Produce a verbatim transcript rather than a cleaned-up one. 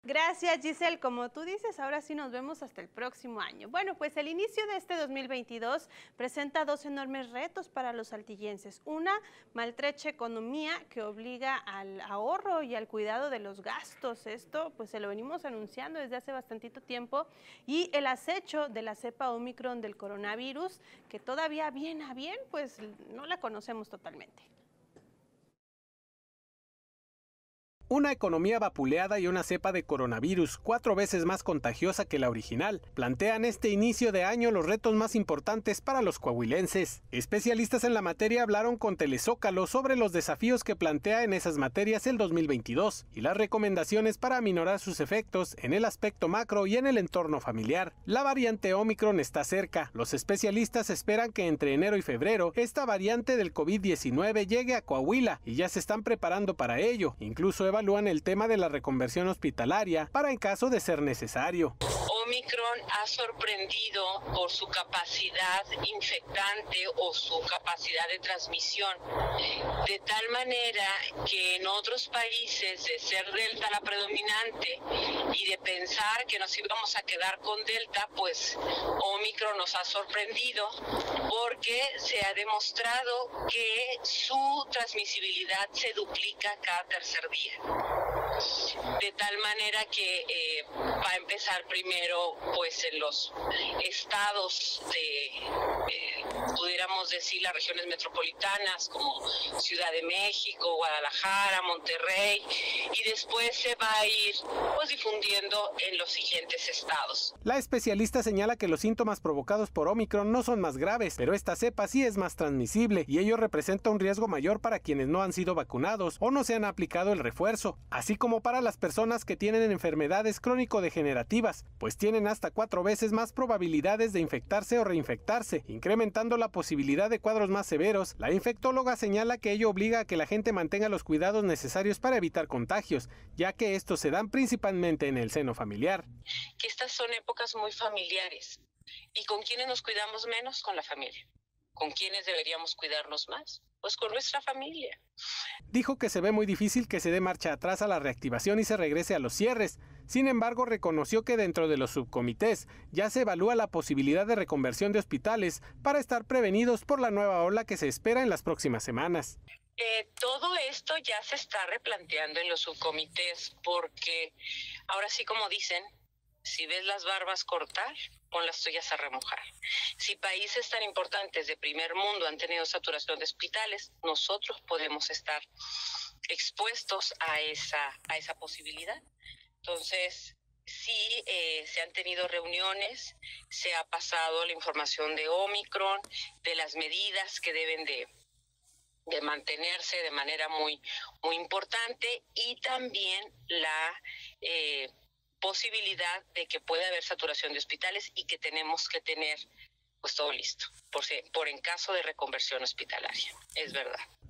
Gracias, Giselle. Como tú dices, ahora sí nos vemos hasta el próximo año. Bueno, pues el inicio de este dos mil veintidós presenta dos enormes retos para los saltillenses. Una, maltrecha economía que obliga al ahorro y al cuidado de los gastos. Esto pues se lo venimos anunciando desde hace bastantito tiempo. Y el acecho de la cepa Omicron del coronavirus, que todavía bien a bien, pues no la conocemos totalmente. Una economía vapuleada y una cepa de coronavirus cuatro veces más contagiosa que la original plantean este inicio de año los retos más importantes para los coahuilenses. Especialistas en la materia hablaron con Telezócalo sobre los desafíos que plantea en esas materias el dos mil veintidós y las recomendaciones para aminorar sus efectos en el aspecto macro y en el entorno familiar. La variante Omicron está cerca. Los especialistas esperan que entre enero y febrero esta variante del COVID diecinueve llegue a Coahuila y ya se están preparando para ello. Incluso evalúan el tema de la reconversión hospitalaria para en caso de ser necesario. Omicron ha sorprendido por su capacidad infectante o su capacidad de transmisión, de tal manera que en otros países, de ser Delta la predominante y de pensar que nos íbamos a quedar con Delta, pues Omicron nos ha sorprendido porque se ha demostrado que su transmisibilidad se duplica cada tercer día. De tal manera que eh, va a empezar primero pues en los estados de, eh, pudiéramos decir, las regiones metropolitanas como Ciudad de México, Guadalajara, Monterrey, y después se va a ir pues difundiendo en los siguientes estados. La especialista señala que los síntomas provocados por Omicron no son más graves, pero esta cepa sí es más transmisible y ello representa un riesgo mayor para quienes no han sido vacunados o no se han aplicado el refuerzo, así como para las personas que tienen enfermedades crónico-degenerativas, pues tienen hasta cuatro veces más probabilidades de infectarse o reinfectarse, incrementando la posibilidad de cuadros más severos. La infectóloga señala que ello obliga a que la gente mantenga los cuidados necesarios para evitar contagios, ya que estos se dan principalmente en el seno familiar. Que estas son épocas muy familiares. ¿Y con quiénes nos cuidamos menos? Con la familia. ¿Con quiénes deberíamos cuidarnos más? Pues con nuestra familia. Dijo que se ve muy difícil que se dé marcha atrás a la reactivación y se regrese a los cierres. Sin embargo, reconoció que dentro de los subcomités ya se evalúa la posibilidad de reconversión de hospitales para estar prevenidos por la nueva ola que se espera en las próximas semanas. Eh, todo esto ya se está replanteando en los subcomités porque ahora sí, como dicen, si ves las barbas cortar, pon las tuyas a remojar. Si países tan importantes de primer mundo han tenido saturación de hospitales, nosotros podemos estar expuestos a esa, a esa posibilidad. Entonces, sí, eh, se han tenido reuniones, se ha pasado la información de Omicron, de las medidas que deben de, de mantenerse de manera muy, muy importante y también la eh, posibilidad de que pueda haber saturación de hospitales y que tenemos que tener pues todo listo, por, si, por en caso de reconversión hospitalaria, es verdad.